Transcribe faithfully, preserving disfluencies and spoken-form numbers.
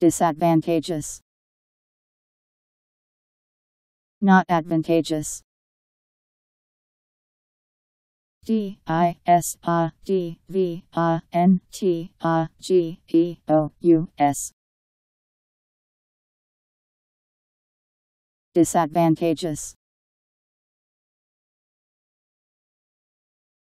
Disadvantageous. Not advantageous. D I S A D V A N T A G E O U S. Disadvantageous.